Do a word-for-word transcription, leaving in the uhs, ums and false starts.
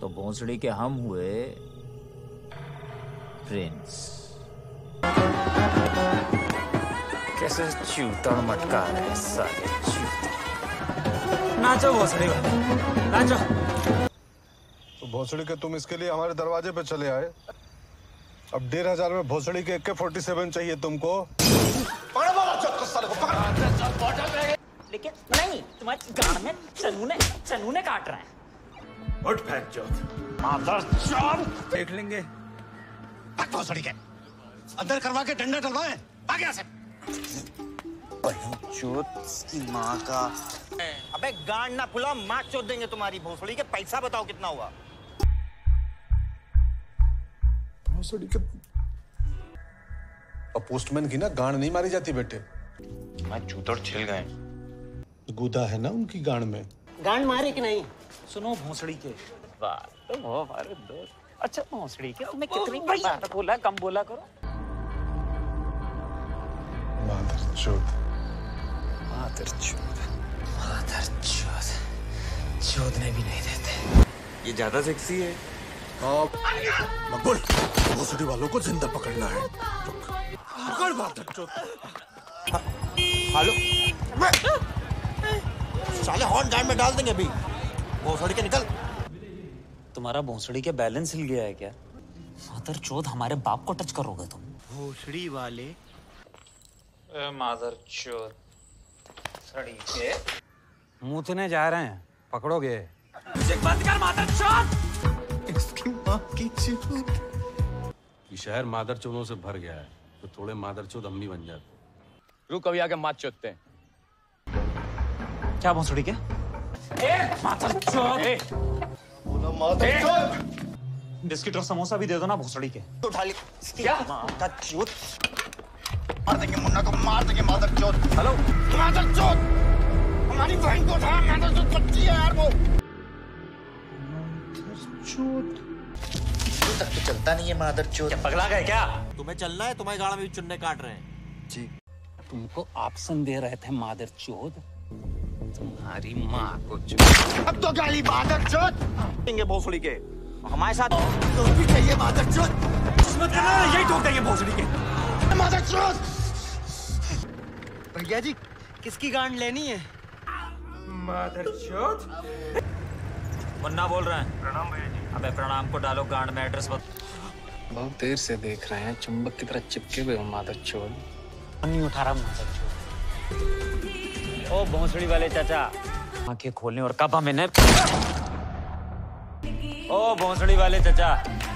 तो भोंसड़ी के हम हुए प्रिंस। कैसे चूतड़ मटका रहे साले चूतड़। नाचो भोंसड़ी वाले, नाचो। तो भोंसड़ी के तुम इसके लिए हमारे दरवाजे पे चले आए। अब डेढ़ हजार में भोंसड़ी के ए के फोर्टी सेवन चाहिए तुमको। लेकिन नहीं, तुम्हारी गांड में चनूने चनूने काट रहे हैं। उठ फेंक चोट। मादर चोट। देख लेंगे। भोंसड़ी के अंदर करवा के डंडा डलवाए। आगे आ सकते। चोट माँ का। अबे गांड ना फुला, माँ चोट देंगे तुम्हारी भोंसड़ी के। पैसा बताओ कितना हुआ? भोंसड़ी के अब पोस्टमैन की ना गांड नहीं मारी जाती बेटे। मैं चूतड़ छिल गए। गुदा है ना उनकी गांड में। गांड मारे कि नहीं? सुनो भोंसड़ी के बात तो वो हमारे दोस्त। अच्छा भोंसड़ी के तुम्हें कितनी बार बोला कम बोला करो। मादर चोद, मादर चोद, मादर चोद, चोदने भी नहीं देते। ये ज्यादा सेक्सी है। मकबूल, भोंसड़ी वालों को जिंदा पकड़ना है। पकड़ मादर चोद। हेलो, साले हॉर्न जाम में डाल देंगे अभी। भोंसड़ी के निकल। तुम्हारा भोंसड़ी के बैलेंस हिल गया है क्या? मादर चोद, हमारे बाप को टच करोगे तुम? भोंसड़ी वाले मादर चोद सड़ी के मूतने जा रहे हैं, पकड़ोगे? बंद कर मादर चोद। इसकी माँ की चोद। ये शहर मादर चोदों से भर गया है, तो थोड़े मादर चोद हम भी बन जाते। रुक, अभी आके मात चोदते हैं। क्या भोंसड़ी के? ए, मादर चोद। बोलो मादर चोद। बिस्किट और समोसा भी दे दो ना भोंसड़ी के। उठा ली। क्या? मादर चोद। मार देंगे मुन्ना को, मार देंगे मादर चोद। हेलो, मादर चोद। हमारी बहन को उठा। मादर चोद बच्ची है यार वो। मादर चोद। तक तो चलता नहीं है मादर चोद। क्या पगला गए क्या? तुम्हें चलना है? तुम्हारी गाड़ में भी चुन्ने काट रहे हैं। जी। तुमको ऑप्शन दे रहे थे मादर चोद। तुम्हारी माँ को चोद। अब तो गाली मादर चोद देंगे भोंसड़ी के। हमारे साथ तो भी चाहिए मादर चोद। मत करना, यही ठोक देंगे भोंसड़ी के। मादर चोद। भैया जी, किसकी गांड लेनी है? मादर चोद। मुन्ना बोल रहे हैं। प्रणाम भैया जी। अबे प्रणाम को डालो गांड में, एड्रेस बता। बहुत देर से देख रहे हैं, चुंबक की तरह चिपके हुए हो मादर चोद। नहीं उठा रहा मादर चोद। ओ भोंसड़ी वाले चाचा, आंखें खोलने और कब हमें। ओ भोंसड़ी वाले चाचा,